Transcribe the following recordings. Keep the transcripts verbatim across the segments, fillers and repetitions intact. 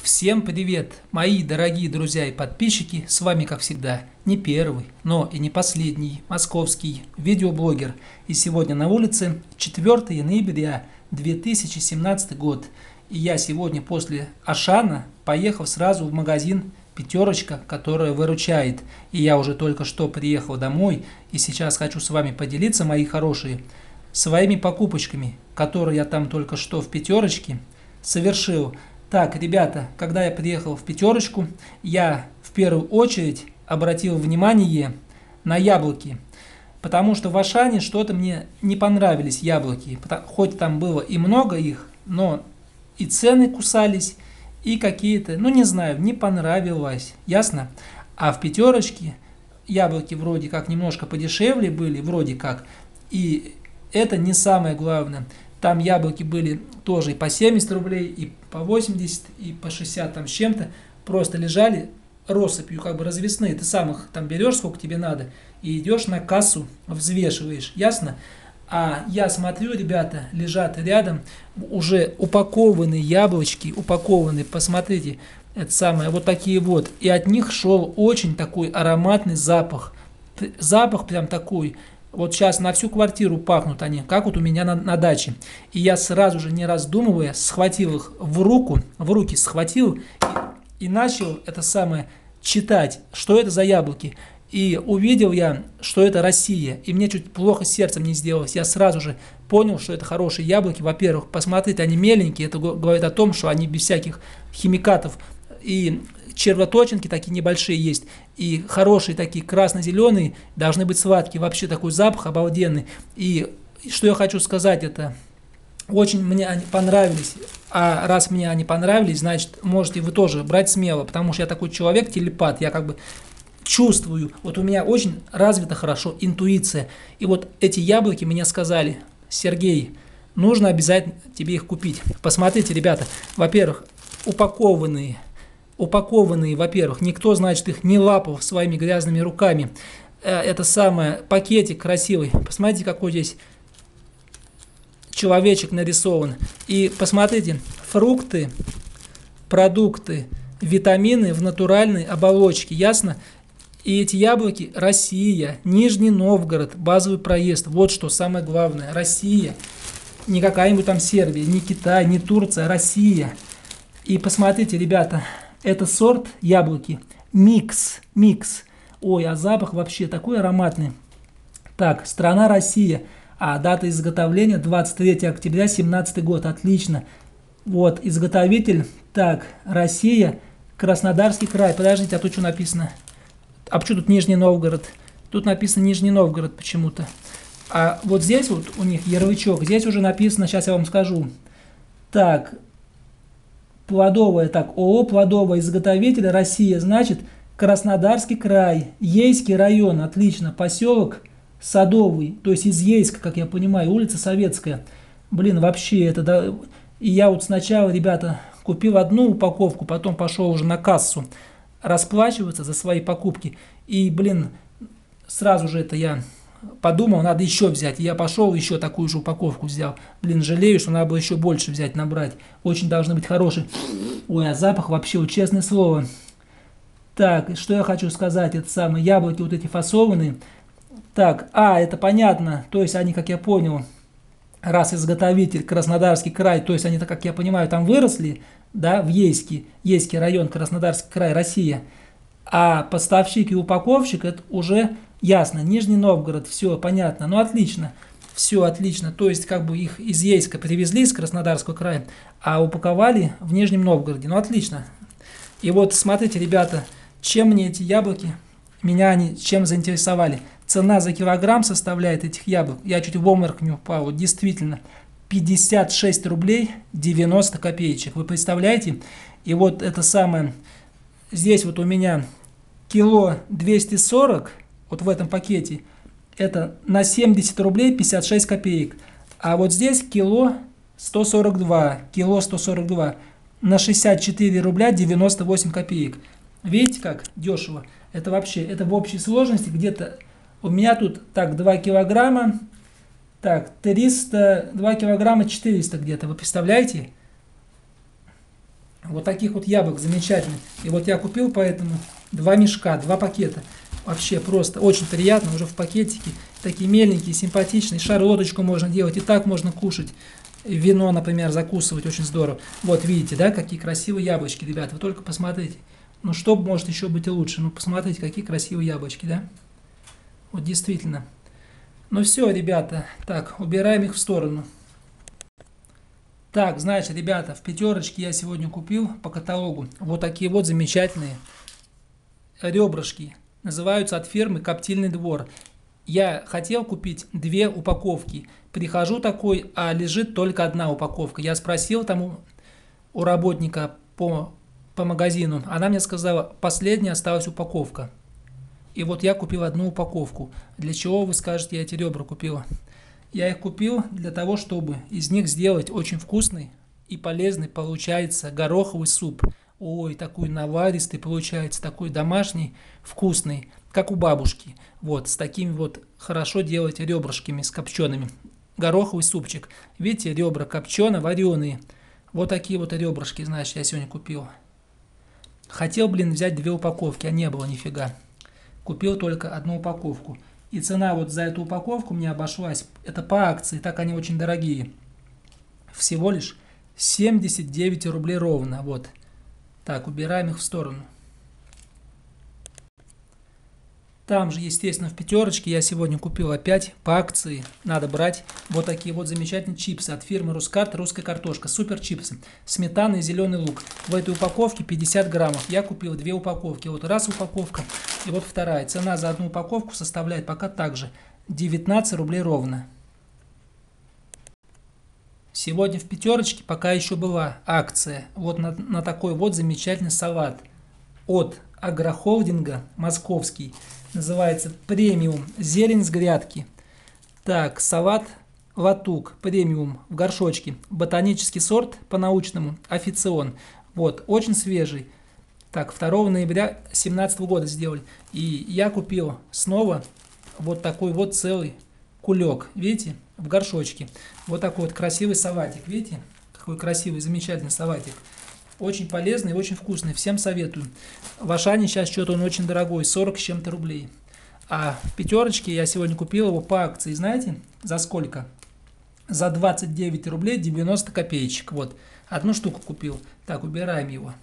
Всем привет, мои дорогие друзья и подписчики, с вами как всегда не первый, но и не последний московский видеоблогер. И сегодня на улице четвёртое ноября две тысячи семнадцатый год. И я сегодня после Ашана поехал сразу в магазин «Пятерочка», которая выручает. И я уже только что приехал домой и сейчас хочу с вами поделиться, мои хорошие, своими покупочками, которые я там только что в «Пятерочке» совершил. Так, ребята, когда я приехал в «Пятерочку», я в первую очередь обратил внимание на яблоки, потому что в Ашане что-то мне не понравились яблоки, хоть там было и много их, но и цены кусались, и какие-то, ну не знаю, не понравилось, ясно? А в «Пятерочке» яблоки вроде как немножко подешевле были, вроде как, и это не самое главное. Там яблоки были тоже и по семьдесят рублей, и по восемьдесят, и по шестьдесят там с чем-то. Просто лежали россыпью, как бы развесные. Ты сам их там берешь, сколько тебе надо, и идешь на кассу, взвешиваешь. Ясно? А я смотрю, ребята, лежат рядом уже упакованные яблочки, упакованные, посмотрите, это самое, вот такие вот. И от них шел очень такой ароматный запах. Запах прям такой. Вот сейчас на всю квартиру пахнут они, как вот у меня на, на даче. И я сразу же, не раздумывая, схватил их в руку, в руки схватил и, и начал это самое читать, что это за яблоки. И увидел я, что это Россия. И мне чуть плохо с сердцем не сделалось. Я сразу же понял, что это хорошие яблоки. Во-первых, посмотрите, они меленькие. Это говорит о том, что они без всяких химикатов. И червоточинки такие небольшие есть, и хорошие такие красно-зеленые, должны быть сладкие, вообще такой запах обалденный. И что я хочу сказать, это очень мне они понравились, а раз мне они понравились, значит, можете вы тоже брать смело, потому что я такой человек, телепат, я как бы чувствую, вот у меня очень развита хорошо интуиция, и вот эти яблоки мне сказали: Сергей, нужно обязательно тебе их купить. Посмотрите, ребята, во-первых, упакованные, упакованные, во-первых, никто, значит, их не лапал своими грязными руками. Это самое, пакетик красивый. Посмотрите, какой здесь человечек нарисован. И посмотрите, фрукты, продукты, витамины в натуральной оболочке, ясно? И эти яблоки Россия, Нижний Новгород, базовый проезд. Вот что самое главное. Россия. Не какая-нибудь там Сербия, не Китай, не Турция, а Россия. И посмотрите, ребята, это сорт яблоки Микс. Микс. Ой, а запах вообще такой ароматный. Так, страна Россия. А дата изготовления двадцать третье октября две тысячи семнадцатый год. Отлично. Вот, изготовитель. Так, Россия, Краснодарский край. Подождите, а тут что написано? А почему тут Нижний Новгород? Тут написано Нижний Новгород почему-то. А вот здесь вот у них ярлычок. Здесь уже написано, сейчас я вам скажу. Так, Плодовая, так, ООО «Плодовая», изготовитель Россия, значит, Краснодарский край, Ейский район, отлично, поселок Садовый, то есть из Ейска, как я понимаю, улица Советская. Блин, вообще это, да, и я вот сначала, ребята, купил одну упаковку, потом пошел уже на кассу расплачиваться за свои покупки, и, блин, сразу же это я подумал, надо еще взять. И я пошел, еще такую же упаковку взял. Блин, жалею, что надо было еще больше взять, набрать. Очень должны быть хорошие. Ой, а запах вообще, вот, честное слово. Так, что я хочу сказать, это самые яблоки вот эти фасованные. Так, а, это понятно. То есть они, как я понял, раз изготовитель Краснодарский край, то есть они, как я понимаю, там выросли, да, в Ейске, Ейский район, Краснодарский край, Россия. А поставщик и упаковщик, это уже ясно, Нижний Новгород, все понятно, ну отлично, все отлично, то есть как бы их из Ейска привезли, из Краснодарского края, а упаковали в Нижнем Новгороде, ну отлично. И вот смотрите, ребята, чем мне эти яблоки, меня они чем заинтересовали. Цена за килограмм составляет этих яблок, я чуть в обморок не упал, вот действительно, пятьдесят шесть рублей девяносто копеечек, вы представляете? И вот это самое, здесь вот у меня кило двести сорок, вот в этом пакете, это на семьдесят рублей пятьдесят шесть копеек. А вот здесь кило сто сорок два, кило сто сорок два на шестьдесят четыре рубля девяносто восемь копеек. Видите, как дешево? Это вообще, это в общей сложности где-то, у меня тут, так, два килограмма, так, триста, два килограмма четыреста где-то, вы представляете? Вот таких вот яблок замечательных. И вот я купил поэтому два мешка, два пакета. Вообще просто очень приятно, уже в пакетике. Такие меленькие, симпатичные. Шарлоточку можно делать, и так можно кушать. Вино, например, закусывать, очень здорово. Вот видите, да, какие красивые яблочки, ребята. Вы только посмотрите. Ну что может еще быть и лучше? Ну посмотрите, какие красивые яблочки, да? Вот действительно. Ну все, ребята. Так, убираем их в сторону. Так, значит, ребята, в пятерочке я сегодня купил по каталогу вот такие вот замечательные ребрышки. Называются от фирмы «Коптильный двор». Я хотел купить две упаковки. Прихожу такой, а лежит только одна упаковка. Я спросил там у, у работника по, по магазину. Она мне сказала, последняя осталась упаковка. И вот я купил одну упаковку. Для чего, вы скажете, я эти ребра купил? Я их купил для того, чтобы из них сделать очень вкусный и полезный получается гороховый суп. Ой, такой наваристый получается, такой домашний, вкусный, как у бабушки. Вот, с такими вот хорошо делать ребрышками, с копчеными. Гороховый супчик. Видите, ребра копчено-вареные. Вот такие вот ребрышки, значит, я сегодня купил. Хотел, блин, взять две упаковки, а не было нифига. Купил только одну упаковку. И цена вот за эту упаковку мне обошлась, это по акции, так они очень дорогие. Всего лишь семьдесят девять рублей ровно, вот. Так, убираем их в сторону. Там же, естественно, в пятерочке я сегодня купил опять по акции. Надо брать вот такие вот замечательные чипсы от фирмы Рускарт, русская картошка. Супер чипсы. Сметана и зеленый лук. В этой упаковке пятьдесят граммов. Я купил две упаковки. Вот раз упаковка и вот вторая. Цена за одну упаковку составляет пока также девятнадцать рублей ровно. Сегодня в пятерочке пока еще была акция. Вот на, на такой вот замечательный салат от агрохолдинга московский. Называется премиум зелень с грядки. Так, салат латук премиум в горшочке. Ботанический сорт по-научному официон. Вот, очень свежий. Так, второго ноября две тысячи семнадцатого года сделали. И я купил снова вот такой вот целый кулек. Видите, в горшочке. Вот такой вот красивый салатик. Видите, какой красивый, замечательный салатик. Очень полезный и очень вкусный. Всем советую. В Ашане сейчас что-то он очень дорогой. сорок с чем-то рублей. А в пятерочке я сегодня купил его по акции. Знаете, за сколько? За двадцать девять рублей девяносто копеечек. Вот. Одну штуку купил. Так, убираем его.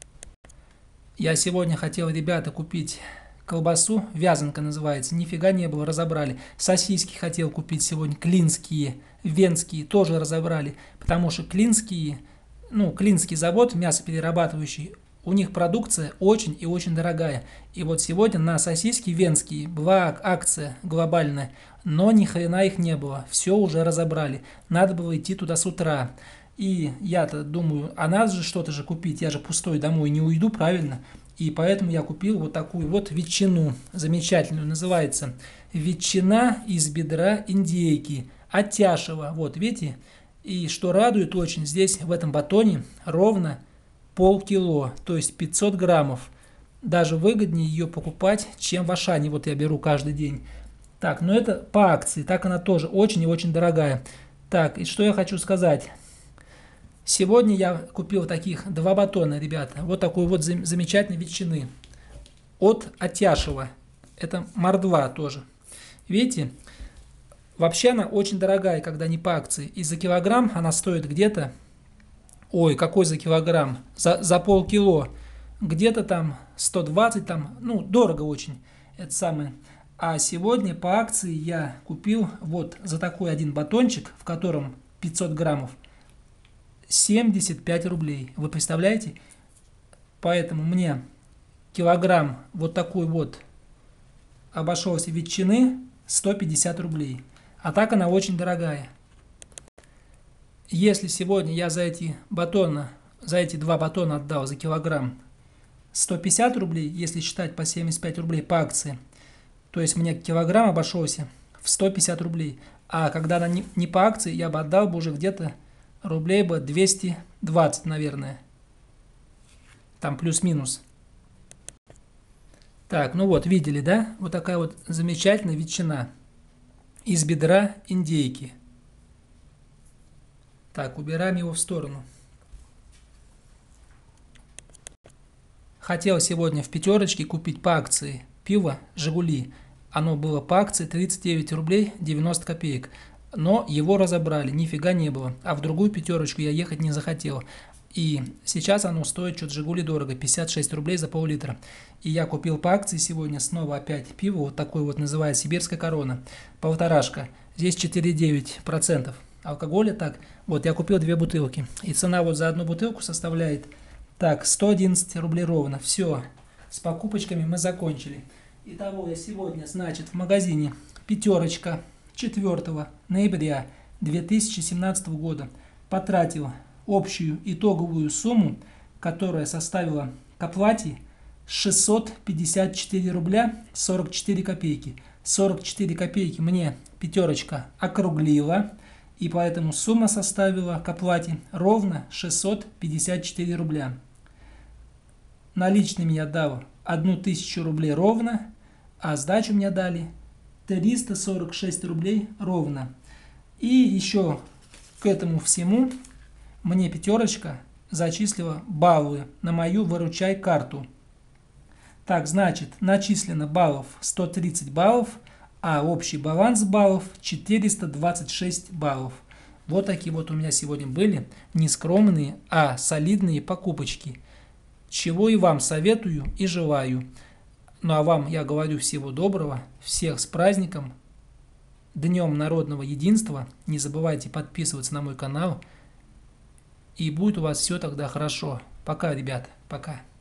Я сегодня хотел, ребята, купить колбасу. Вязанка называется. Нифига не было, разобрали. Сосиски хотел купить сегодня. Клинские, венские тоже разобрали. Потому что клинские... Ну, Клинский завод, мясоперерабатывающий, у них продукция очень и очень дорогая. И вот сегодня на сосиски венские была акция глобальная, но ни хрена их не было. Все уже разобрали. Надо было идти туда с утра. И я-то думаю, а надо же что-то же купить, я же пустой домой не уйду, правильно? И поэтому я купил вот такую вот ветчину замечательную, называется ветчина из бедра индейки, Атяшева. Вот, видите? И что радует очень, здесь в этом батоне ровно полкило, то есть пятьсот граммов. Даже выгоднее ее покупать, чем в Ашане. Вот я беру каждый день. Так, но это по акции, так она тоже очень и очень дорогая. Так, и что я хочу сказать. Сегодня я купил таких два батона, ребята. Вот такой вот зам замечательной ветчины. От Атяшева. Это мордва тоже. Видите? Вообще она очень дорогая, когда не по акции. И за килограмм она стоит где-то... Ой, какой за килограмм? За, за полкило. Где-то там сто двадцать, там, ну, дорого очень. Это самое. А сегодня по акции я купил вот за такой один батончик, в котором пятьсот граммов, семьдесят пять рублей. Вы представляете? Поэтому мне килограмм вот такой вот обошелся ветчины сто пятьдесят рублей. А так она очень дорогая. Если сегодня я за эти батона, за эти два батона отдал за килограмм сто пятьдесят рублей, если считать по семьдесят пять рублей по акции, то есть мне килограмм обошелся в сто пятьдесят рублей. А когда она не, не по акции, я бы отдал бы уже где-то рублей бы двести двадцать, наверное. Там плюс-минус. Так, ну вот, видели, да? Вот такая вот замечательная ветчина из бедра индейки. Так, убираем его в сторону. хотел сегодня в пятерочке купить по акции пиво «Жигули». Оно было по акции тридцать девять рублей девяносто копеек. Но его разобрали, нифига не было. А в другую пятерочку я ехать не захотел. И сейчас оно стоит что-то «Жигули» дорого, пятьдесят шесть рублей за пол-литра. И я купил по акции сегодня снова опять пиво, вот такое вот называется «Сибирская корона». Полторашка. Здесь четыре и девять десятых процента алкоголя. Так, вот я купил две бутылки. И цена вот за одну бутылку составляет, так, сто одиннадцать рублей ровно. Все, с покупочками мы закончили. Итого я сегодня, значит, в магазине «Пятерочка» четвёртого ноября две тысячи семнадцатого года потратил общую итоговую сумму, которая составила к оплате шестьсот пятьдесят четыре рубля сорок четыре копейки. сорок четыре копейки мне «Пятерочка» округлила, и поэтому сумма составила к оплате ровно шестьсот пятьдесят четыре рубля. Наличными я дал тысячу рублей ровно, а сдачу мне дали триста сорок шесть рублей ровно. И еще к этому всему мне «Пятерочка» зачислила баллы на мою «Выручай» карту. Так, значит, начислено баллов сто тридцать баллов, а общий баланс баллов четыреста двадцать шесть баллов. Вот такие вот у меня сегодня были не скромные, а солидные покупочки. Чего и вам советую и желаю. Ну а вам я говорю всего доброго, всех с праздником, Днем Народного Единства. Не забывайте подписываться на мой канал. И будет у вас все тогда хорошо. Пока, ребята, пока.